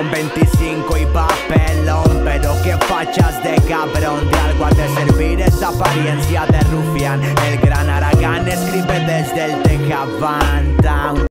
con 25 y papelón. Pero qué fachas de cabrón, de algo ha de servir esa apariencia de rufián. El gran Aragán escribe desde el Tejabán.